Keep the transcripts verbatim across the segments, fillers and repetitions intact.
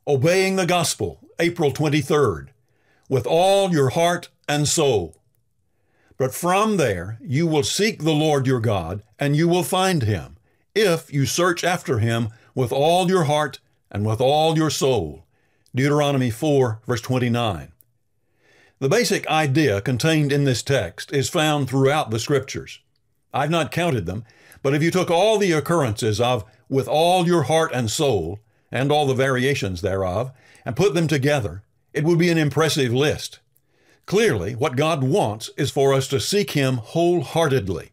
Obeying the Gospel, April twenty-third, with all your heart and soul. But from there you will seek the Lord your God, and you will find him, if you search after him with all your heart and with all your soul. Deuteronomy four, verse twenty-nine. The basic idea contained in this text is found throughout the Scriptures. I've not counted them, but if you took all the occurrences of with all your heart and soul, and all the variations thereof, and put them together, it would be an impressive list. Clearly, what God wants is for us to seek him wholeheartedly.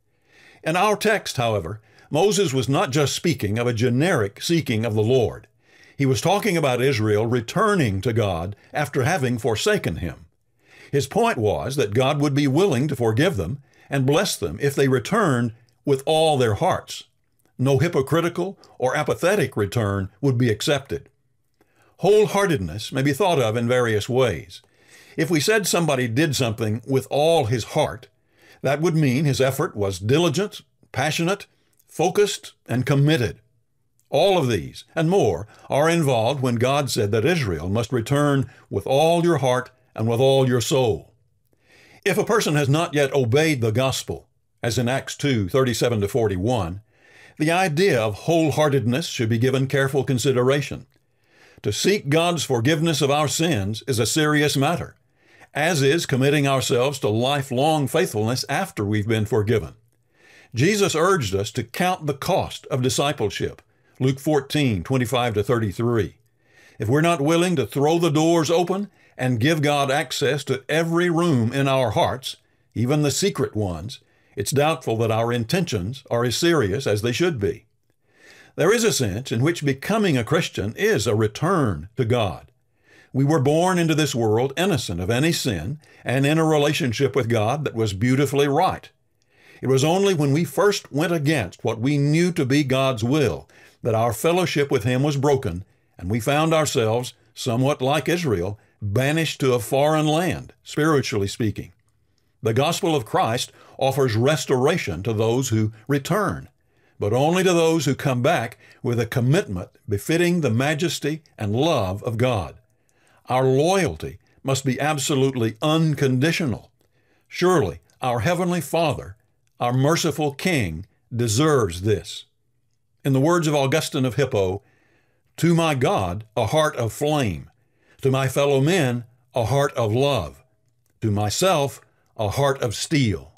In our text, however, Moses was not just speaking of a generic seeking of the Lord. He was talking about Israel returning to God after having forsaken him. His point was that God would be willing to forgive them and bless them if they returned with all their hearts. No hypocritical or apathetic return would be accepted. Wholeheartedness may be thought of in various ways. If we said somebody did something with all his heart, that would mean his effort was diligent, passionate, focused, and committed. All of these and more are involved when God said that Israel must return with all your heart and with all your soul. If a person has not yet obeyed the gospel, as in Acts two, thirty-seven to forty-one, the idea of wholeheartedness should be given careful consideration. To seek God's forgiveness of our sins is a serious matter, as is committing ourselves to lifelong faithfulness after we've been forgiven. Jesus urged us to count the cost of discipleship, Luke fourteen, twenty-five to thirty-three. If we're not willing to throw the doors open and give God access to every room in our hearts, even the secret ones, it's doubtful that our intentions are as serious as they should be. There is a sense in which becoming a Christian is a return to God. We were born into this world innocent of any sin and in a relationship with God that was beautifully right. It was only when we first went against what we knew to be God's will that our fellowship with him was broken, and we found ourselves, somewhat like Israel, banished to a foreign land, spiritually speaking. The gospel of Christ offers restoration to those who return, but only to those who come back with a commitment befitting the majesty and love of God. Our loyalty must be absolutely unconditional. Surely our Heavenly Father, our merciful King, deserves this. In the words of Augustine of Hippo, "To my God a heart of flame, to my fellow men a heart of love, to myself a heart of steel."